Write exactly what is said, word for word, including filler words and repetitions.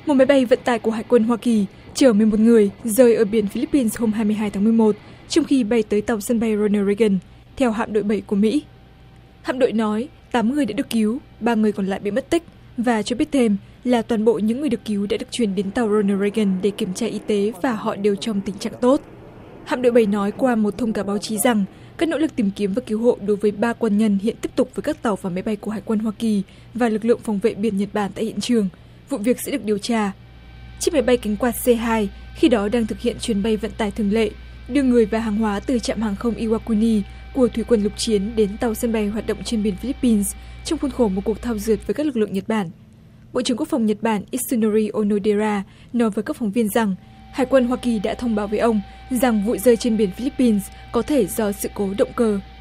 Một máy bay vận tải của Hải quân Hoa Kỳ chở mười một người rơi ở biển Philippines hôm hai mươi hai tháng mười một, trong khi bay tới tàu sân bay Ronald Reagan, theo hạm đội bảy của Mỹ. Hạm đội nói tám người đã được cứu, ba người còn lại bị mất tích, và cho biết thêm là toàn bộ những người được cứu đã được chuyển đến tàu Ronald Reagan để kiểm tra y tế và họ đều trong tình trạng tốt. Hạm đội bảy nói qua một thông cáo báo chí rằng các nỗ lực tìm kiếm và cứu hộ đối với ba quân nhân hiện tiếp tục với các tàu và máy bay của Hải quân Hoa Kỳ và lực lượng phòng vệ biển Nhật Bản tại hiện trường. Vụ việc sẽ được điều tra. Chiếc máy bay cánh quạt C hai khi đó đang thực hiện chuyến bay vận tải thường lệ, đưa người và hàng hóa từ trạm hàng không Iwakuni của thủy quân lục chiến đến tàu sân bay hoạt động trên biển Philippines trong khuôn khổ một cuộc thao dượt với các lực lượng Nhật Bản. Bộ trưởng Quốc phòng Nhật Bản Itsunori Onodera nói với các phóng viên rằng Hải quân Hoa Kỳ đã thông báo với ông rằng vụ rơi trên biển Philippines có thể do sự cố động cơ.